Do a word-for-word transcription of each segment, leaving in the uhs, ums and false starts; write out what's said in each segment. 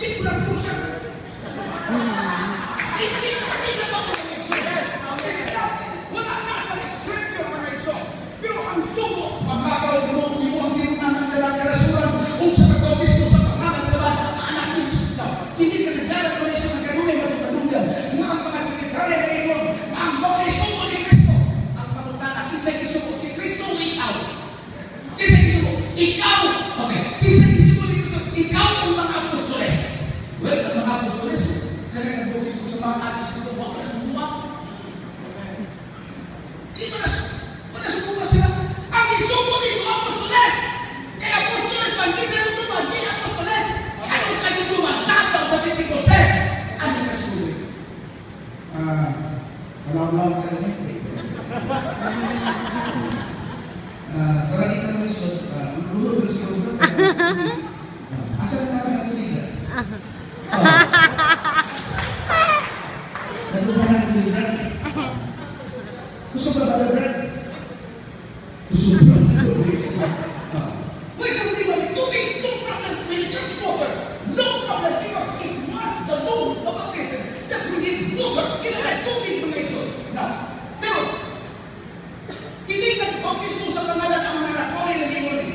Di ko lang po siya. Hindi ko kanina ba mga nagso? Wala na sa scripture mga nagso. Pero ang sumo, pagkakaroon mo, imo ang tinunan ng dalang karasuran kung sa pagkabisto sa pangalan sa lahat ng anak ng Jesus daw. Hindi kasi dalang mo na isa ng kanunay na pagkanunyan. Nga ang mga pagkakari na ito, ang mga sumo ni Kristo. Ang panutana, kisa'y isumo si Kristo o ikaw. Kisa'y isumo, ikaw. Okay, kisa'y isumo ni Kristo, ikaw ang mga apostoles. Well, ang mga apostoles, kaya nag-bautismo sa mga atis nito, huwag na sumuha. Di ba na, wala sumuha sila? Ang isumo ni mga apostoles! Kaya apostoles, mag-isa nito, mag-isa apostoles! Ano sa nito, mag-sabaw sa Pentecoste? Ano na sumuha? Ah, walang-walang ka rin. Ah, karani ka naman ito, luhod ng sila. Asa na namin ang tuligan? Sa lupa na ang tuligan? Gusto ba ba, Brad? Gusto ba ba? Wait, kung di ba, tubig, no problem when it comes water. No problem because it was the law of baptism that we need water. Kailangan tubig mga iso. Now, pero, hindi nag-baptismo sa pangalan ang mga nakori na limoli.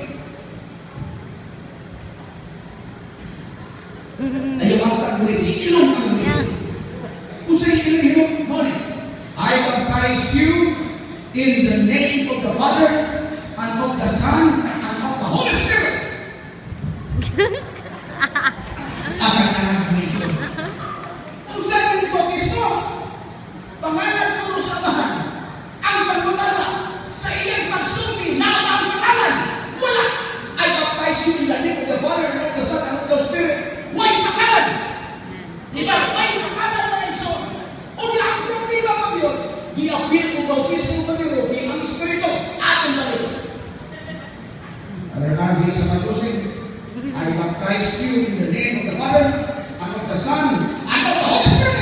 Ayaw ang taguliti, ilong ang limoli. Kung sa'yo ilong ilong, moli. I baptize you in the name of the Father, and of the Son, and of the Holy Spirit. Anak-anak ng Iso. Kung saan yung baptismo, pangalan ko sa Amahan, ang pagmutala sa iyang pagsuki na ang pangalan, wala. I baptize you in the name of the Father, and of the Son, and of the Spirit. Why pangalan? Diba? Why pangalan na Iso? O di ang problema pa yun, di-appeal o bautismo pa yun, di ang Espiritu, atong balik. Alam sa Matusin, I baptize you in the name of the Father, and of the Son, and of the Holy Spirit.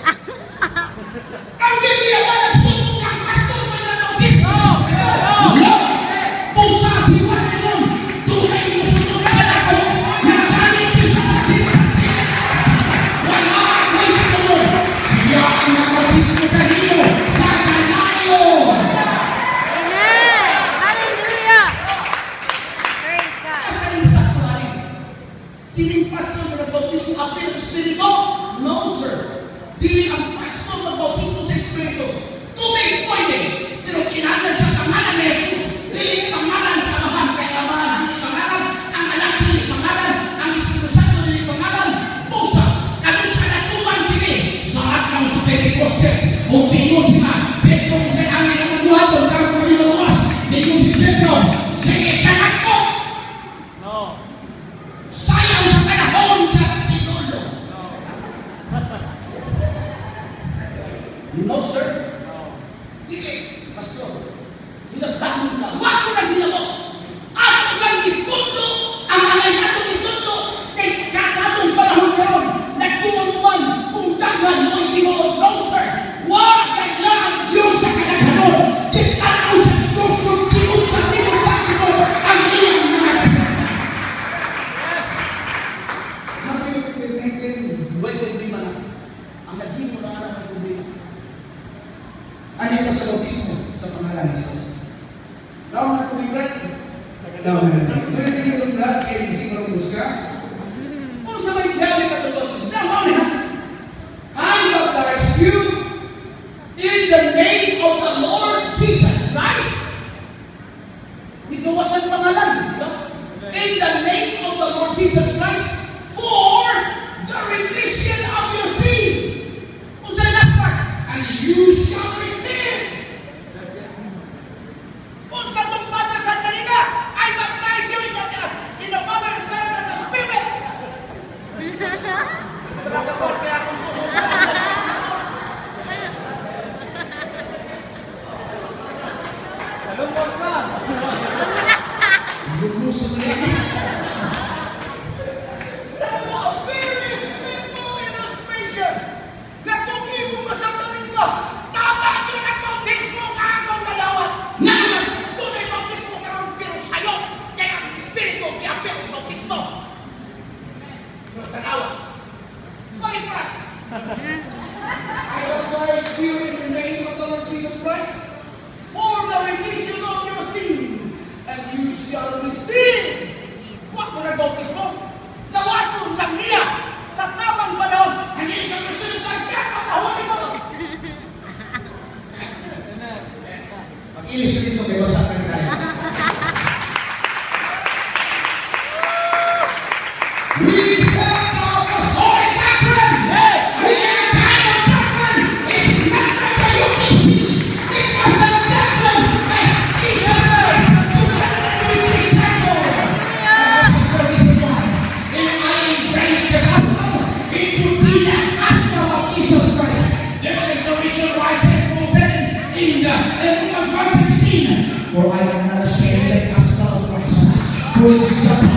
Ang Biblia ba nagsunog ng pastor na nanautismo? No! Kung sa siwan yun, tunay mo sunog na ako, nagalit ko sa kasipan siya. Wala ko ito. Siya ang nanautismo kanino sa kanayon. Amen! Hallelujah! Praise God! Asa yung saktuali? Dili pastor na nagbautismo apil ng Espiritu? No, sir. Dili ang pastor nagbautismo sa Espiritu. Tubig pwede, pero kinahanglan sa pangalan ni Jesus. Dili pangalan sa Amahan kay Amahan. Dili pangalan ang anak, dili pangalan ang Espiritu Santo, dili pangalan pusa. Kung sa natuman dili sa atang sa Pentecostes, kung bingon sila, Pedro sa angin ang buhaton, karong kami maluwas, bingon si Pedro, sige kanak ko! Sayang sa panahon sa sinolo. You know, sir? Dili, pastor. We have the apostolic doctrine. We have kind of doctrine. It's not that you receive. It was the doctrine that Jesus Christ to his disciple. And that's the reason why. If I embrace the gospel, it would be the gospel of Jesus Christ. This is the reason why Saint Paul said in the in Romans one sixteen, for I am not ashamed of the gospel of Christ. For it is the